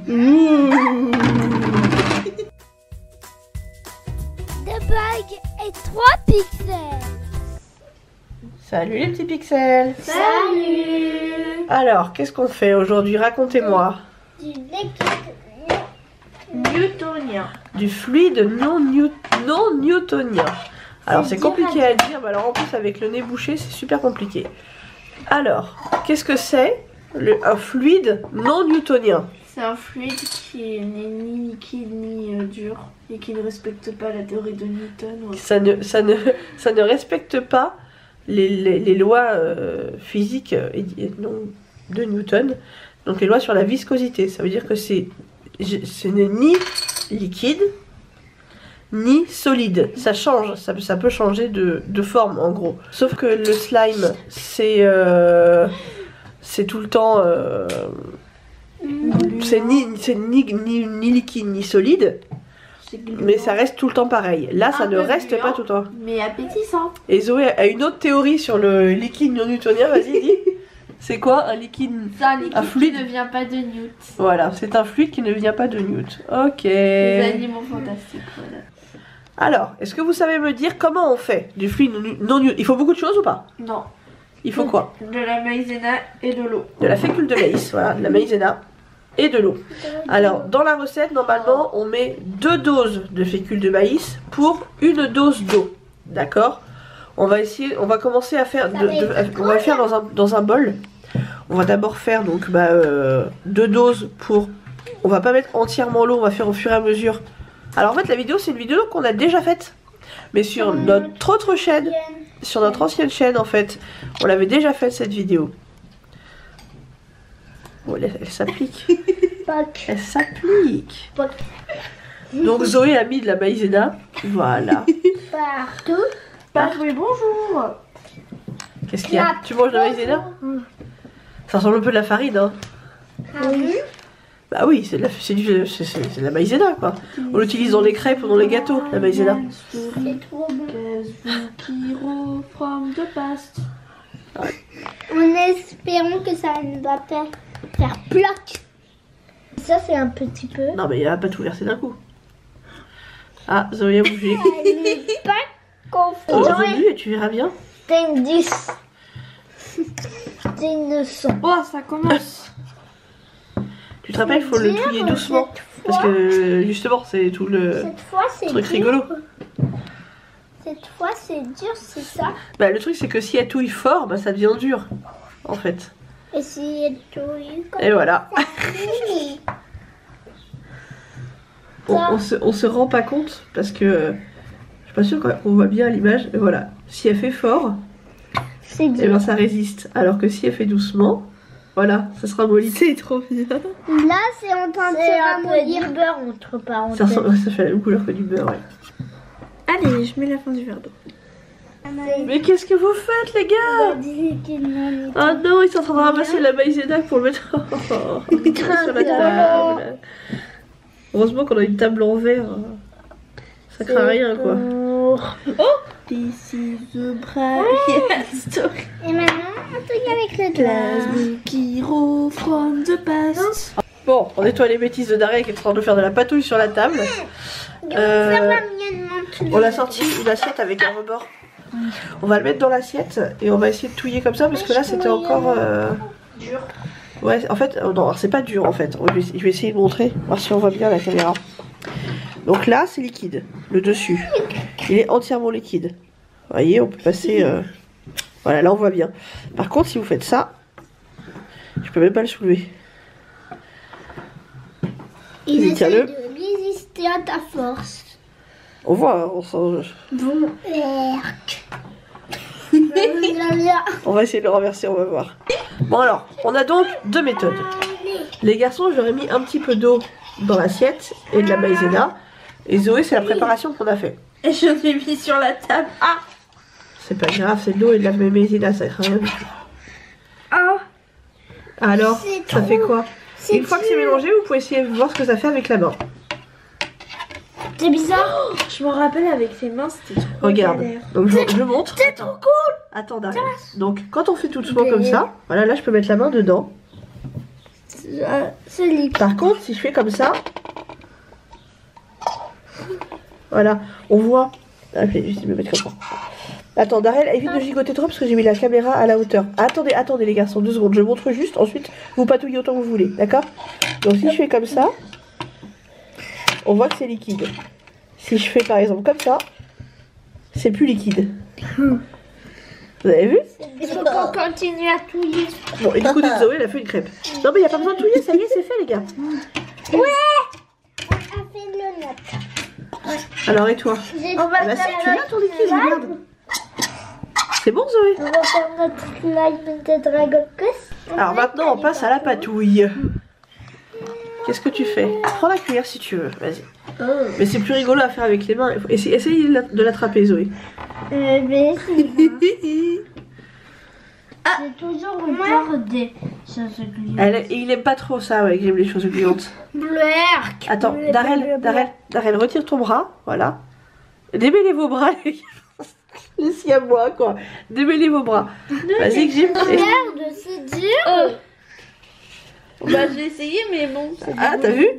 Bagues et 3 pixels. Salut les petits pixels. Salut. Alors, qu'est-ce qu'on fait aujourd'hui? Racontez-moi. Du liquide newtonien. Du fluide non newtonien. Alors, c'est compliqué à dire, mais alors en plus avec le nez bouché, c'est super compliqué. Alors, qu'est-ce que c'est un fluide non newtonien? C'est un fluide qui n'est ni liquide ni dur et qui ne respecte pas la théorie de Newton. Ça ne respecte pas les lois physiques de Newton, donc les lois sur la viscosité. Ça veut dire que ce n'est ni liquide ni solide. Ça change, ça peut changer de forme en gros. Sauf que le slime, c'est tout le temps... c'est ni liquide ni solide, mais ça reste tout le temps pareil. Là, ça ne reste pas tout le temps. Mais appétissant. Et Zoé a une autre théorie sur le liquide non newtonien. Vas-y, dis. C'est quoi un liquide? C'est un liquide fluide qui ne vient pas de Newton. Voilà, c'est un fluide qui ne vient pas de Newton. Ok. Les animaux fantastiques, voilà. Alors, est-ce que vous savez me dire comment on fait du fluide non Newton? Il faut beaucoup de choses ou pas? Non. Il faut quoi? De la maïzena et de l'eau. De la fécule de maïs, voilà, de la maïzena et de l'eau. Alors, dans la recette, normalement, on met 2 doses de fécule de maïs pour 1 dose d'eau. D'accord? On va commencer à faire, on va faire dans un bol. On va d'abord faire donc 2 doses pour... On va pas mettre entièrement l'eau, on va faire au fur et à mesure. Alors en fait, la vidéo, c'est une vidéo qu'on a déjà faite. Mais sur notre autre chaîne, sur notre ancienne chaîne en fait, on l'avait déjà faite cette vidéo. Oh, elle s'applique. Elle s'applique. Donc Zoé a mis de la maïzena. Voilà. partout. Oui, bonjour. Qu'est-ce qu'il y a? Tu manges de la maïzena? Ça ressemble un peu de la farine, hein? Oui. Bah oui, c'est de la maïzena, quoi. On l'utilise dans les crêpes ou dans les gâteaux, la maïzena. C'est trop bon. From de paste. En espérant que ça ne va pas faire plaque. Ça, c'est un petit peu. Non, mais il va pas tout verser d'un coup. Ah, Zoé a bougé. Elle n'est pas confiante. Remue et tu verras bien. C'est une 10. C'est une 100. Oh, ça commence. Tu te rappelles, il faut le touiller doucement. Parce que justement, c'est tout le Cette fois, c'est truc dur. rigolo. Cette fois, c'est dur, c'est ça. Bah, le truc, c'est que si elle touille fort, bah, ça devient dur. En fait. Et si elle touille comme Et voilà. ça, oui. On se rend pas compte parce que je suis pas sûre qu'on voit bien à l'image. Mais voilà. Si elle fait fort, C'est et dur. ben ça résiste. Alors que si elle fait doucement, voilà, ça sera molli. C'est trop bien. Là, c'est en train de se ramollir. Beurre entre parenthèses. Ça fait la même couleur que du beurre, ouais. Allez, je mets la fin du verre d'eau. Mais qu'est-ce que vous faites, les gars? Oh non, ils sont en train de ramasser la maïzena pour le mettre sur la table. Heureusement qu'on a une table en verre. Ça craint rien, quoi. Oh, this is the bright story. Et maintenant, on touille avec le Glass doigt. Milky Row from the past. Bon, on nettoie les bêtises de Daria qui est en train de faire de la patouille sur la table. Faire la mienne maintenant. On a sorti une assiette avec un rebord. On va le mettre dans l'assiette et on va essayer de touiller comme ça parce que là c'était encore Dur. ouais, en fait non, c'est pas dur en fait. Je vais essayer de montrer, voir si on voit bien la caméra. Donc là c'est liquide, le dessus il est entièrement liquide. Vous voyez, on peut passer voilà, là on voit bien. Par contre si vous faites ça, je peux même pas le soulever. Ils essaient Tiens-le. de résister à ta force. On voit, on sent... Bon, Erk. On va essayer de le renverser, on va voir. Bon alors, on a donc 2 méthodes. Les garçons, j'aurais mis un petit peu d'eau dans l'assiette et de la maïzena. Et Zoé, c'est la préparation qu'on a fait. Et je l'ai mis sur la table. Ah. C'est pas grave, c'est de l'eau et de la maïzena, ça craint rien du tout. Ah. Alors, C'est ça trop- fait quoi? c'est Une fois que c'est mélangé, vous pouvez essayer de voir ce que ça fait avec la main. C'est bizarre. Je me rappelle avec ses mains, c'était trop Regarde, galère. donc je montre. C'est trop cool. Attends, Daria. Donc, quand on fait tout doucement comme ça, voilà, là je peux mettre la main dedans. c'est liquide. Par contre, si je fais comme ça, voilà, on voit. Ah, je vais juste me mettre comme ça. Attends, Darel, évite de gigoter trop parce que j'ai mis la caméra à la hauteur. Attendez, attendez les garçons, 2 secondes. Je montre juste, ensuite vous patouillez autant que vous voulez, d'accord? Donc si je fais comme ça, on voit que c'est liquide. Si je fais par exemple comme ça, c'est plus liquide. Vous avez vu? Il faut qu'on continue à touiller. Bon, et du coup, Zoé, elle a fait une crêpe. Non, mais il n'y a pas besoin de touiller, ça y est, c'est fait, les gars. Ouais. On a fait le note. Alors, et toi? On va Bah, si, faire tu l'as ton liquide, regarde. C'est bon, Zoé? On va faire notre slime de Dragon Quest. Alors, maintenant, on passe à la patouille. Qu'est-ce que tu fais? Prends la cuillère si tu veux, vas-y. Mais c'est plus rigolo à faire avec les mains. Essaye de l'attraper, Zoé. Mais c'est toujours le genre des choses gluantes. Il aime pas trop ça, ouais, Grim, les choses gluantes. Blurk. Attends, Darel, retire ton bras, voilà. Démêlez vos bras, les gars. Ici à moi, quoi. Démêlez vos bras. Vas-y, Grim. Merde, c'est dur. Bah j'ai essayé mais bon. Ah, t'as vu?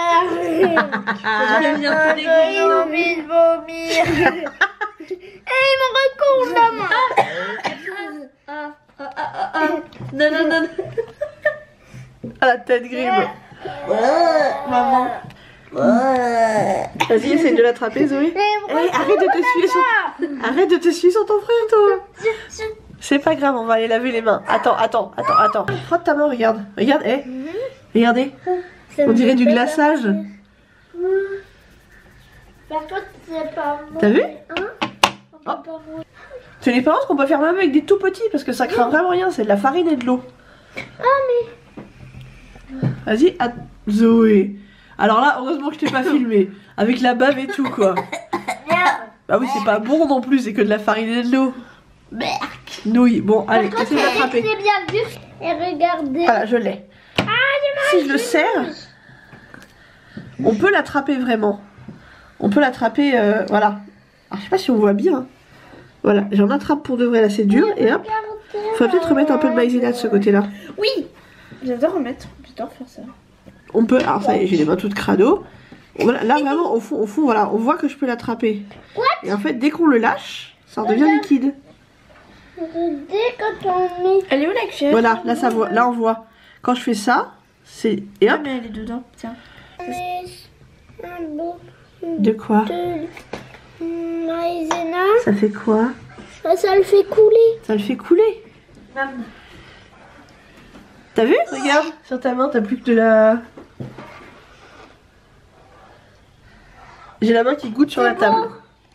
Je viens tout dégoûter. J'ai envie de vomir. Et il me recouvre la main. Non, non, non. À la tête, Grim. Maman. Vas-y, essaye de l'attraper, Zoé. Arrête de te suer sur... Arrête de te suer sur ton frère, toi. C'est pas grave, on va aller laver les mains. Attends. Frotte ta main, regarde. Regarde, regardez. On dirait du glaçage. Par contre, c'est pas bon. T'as vu? Oh. C'est l'expérience qu'on peut faire même avec des tout petits parce que ça craint vraiment rien, c'est de la farine et de l'eau. Vas-y, Zoé. Alors là, heureusement que je t'ai pas filmé. Avec la bave et tout, quoi. Bah oui, c'est pas bon non plus, c'est que de la farine et de l'eau. Nouille. Bon, allez, essaye d'attraper. C'est bien vu. Et regardez. Voilà, je l'ai. Si je le serre, on peut l'attraper vraiment. On peut l'attraper, voilà. Alors, je sais pas si on voit bien. Voilà, j'en attrape pour de vrai, là c'est dur. Et hop, faut peut-être remettre un peu de maïzena de ce côté-là. Oui. J'adore faire ça. On peut, alors ça y est, j'ai les mains toutes crado. Voilà, là vraiment, au fond, voilà, on voit que je peux l'attraper. Et en fait, dès qu'on le lâche, ça redevient liquide. Dès quand on met. Elle est où la cuillère? Voilà, là ça voit, là on voit. Quand je fais ça, c'est... Et hop. Mais elle est dedans, tiens. Un bout De quoi? de maïzena. Ça fait quoi? Ça le fait couler. Ça le fait couler. T'as vu? Regarde, sur ta main, t'as plus que de la... J'ai la main qui goûte sur la table.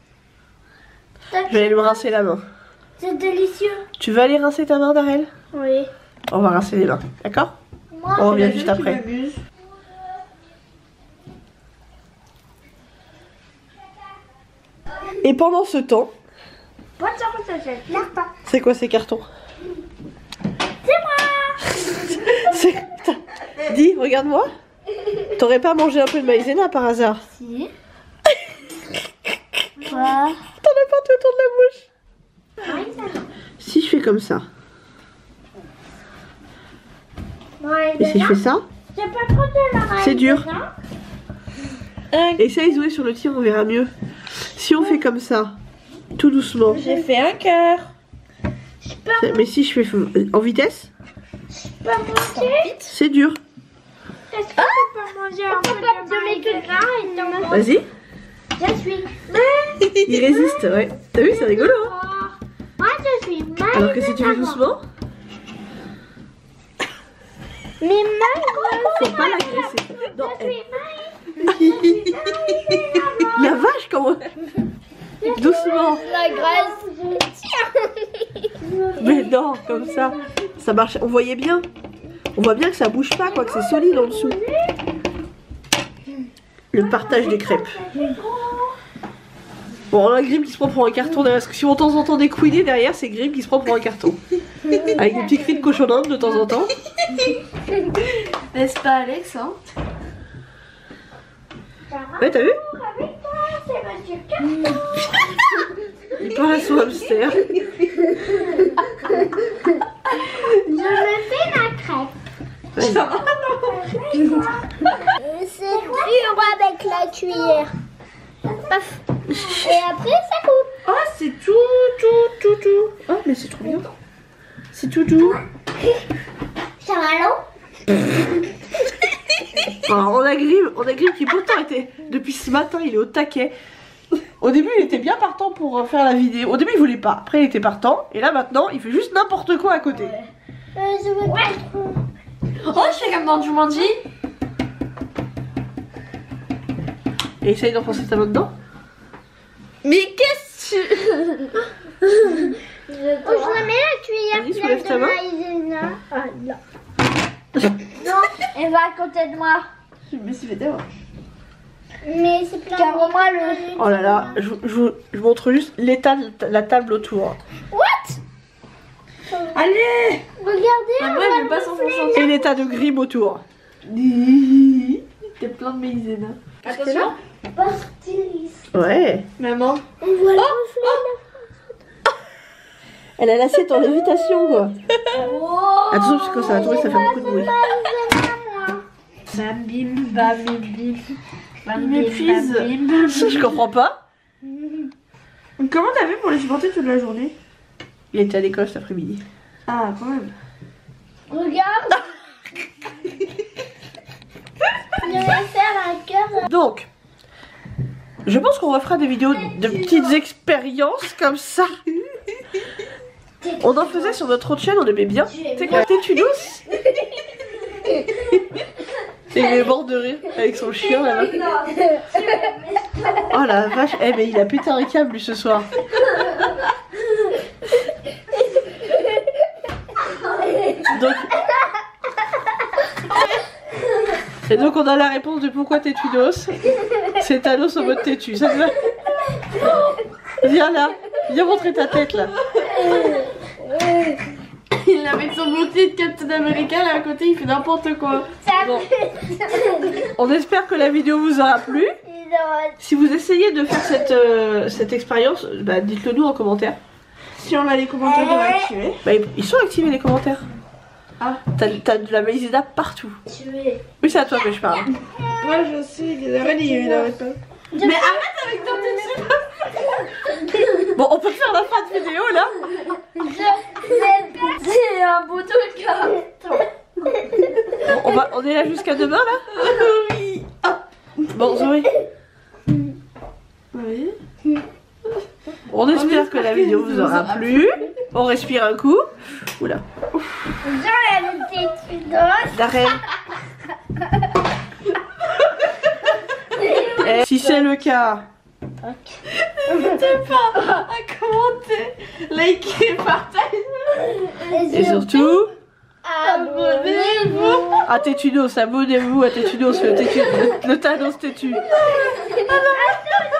Je vais aller me rincer la main. C'est délicieux. Tu veux aller rincer ta main, Darel? Oui. On va rincer les mains, d'accord? Moi, On revient juste après. Et pendant ce temps... C'est quoi ces cartons? C'est moi. Dis, regarde-moi. T'aurais pas mangé un peu de maïzena par hasard? Si. T'en as partout autour de la bouche. Si je fais comme ça. Et si je fais ça, c'est dur. Essaye Zoé sur le tir, on verra mieux. Si on fait comme ça, tout doucement. J'ai fait un cœur. Mais si je fais en vitesse, c'est dur. Est-ce que tu peux manger un peu de maïzena? Vas-y. Je suis. Il résiste, ouais. T'as vu, c'est rigolo. Hein? Moi, je suis mal. Alors que si tu fais doucement, Mais mal. faut pas l'agresser. Non, Je suis mal. la vache, comment? Doucement. La graisse. Mais non, comme ça, ça marche. On voyait bien. On voit bien que ça bouge pas, quoi, que c'est solide en dessous. Le partage des crêpes. Bon, on a Grim qui se prend pour un carton derrière. Parce que si on de temps en temps des couinés derrière, c'est Grim qui se prend pour un carton. Avec des petits cris de cochon d'Inde de temps en temps. N'est-ce pas, Alex, hein? Ouais, t'as vu? Avec toi, c'est Monsieur Carton. Il parle à son hamster. Je me fais ma crêpe. Vas-y. C'est dur avec la cuillère. Paf. Et après, ça coupe. Oh, c'est tout. Oh, mais c'est trop bien. C'est tout doux. Ça va long? Alors, on a Grim qui pourtant était, depuis ce matin, il est au taquet. Au début, il était bien partant pour faire la vidéo. Au début, il voulait pas. Après, il était partant. Et là, maintenant, il fait juste n'importe quoi à côté. Je veux pas trop. Oh, je fais comme dans Jumanji. Et essaye d'enfoncer ta main dedans. Mais qu'est-ce que Oh, je mets la cuillère Vas-y, soulève ta pleine de main. maïzena. Ah, là. Non, elle va à côté de moi. Je me suis fait d'avoir. Mais c'est plein moi le... Oh là là, je montre juste l'état de la table autour. Allez. Regardez, Ah, on moi, va je veux pas s'en gonfler. Et l'état de Grim autour. T'es plein de maïzena. Attention. Attention. Pastis. Ouais. Maman. On va le gonfler. Elle a l'assiette en lévitation, quoi. Oh, Attention, parce que quand ça va tomber, ça fait beaucoup de bruit. Bam bim bam bim bim. Il m'épuise. Je comprends pas. Comment t'as fait pour les supporter toute la journée? Il était à l'école cet après-midi. Ah, quand même. regarde. Je vais faire un cœur. Donc, je pense qu'on refera des vidéos de petites expériences comme ça. On en faisait sur notre autre chaîne, on aimait bien. Tu sais quoi, Tétu douce. Et il est mort de rire avec son chien là-bas. Oh la vache, eh mais il a pété un câble lui ce soir. Donc... Et donc on a la réponse de pourquoi Tétu d'os. C'est Thanos en mode têtu, ça te va? Viens là, viens montrer ta tête là. Il avait son bouclier de Captain America là à côté, il fait n'importe quoi. Bon. On espère que la vidéo vous aura plu. Si vous essayez de faire cette expérience, bah, dites-le nous en commentaire. Si on a les commentaires de activer. Bah, ils sont activés les commentaires. Ah. T'as de la maïzena partout. Oui, c'est à toi que je parle. Moi je sais, il arrête pas. Mais arrête avec ton tétu. Bon, on peut faire la fin de vidéo là. C'est un bouton de carton. Bon, on est là jusqu'à demain là. Oui. Bon, Zoé. Oui. On espère que la vidéo vous aura plu. On respire un coup. Oula. La reine. Et si c'est le cas, N'hésitez pas à commenter, liker, partager. et surtout, Abonnez-vous. à Tétudos, abonnez-vous à Tétudos, le Thanos Tétu. Attends,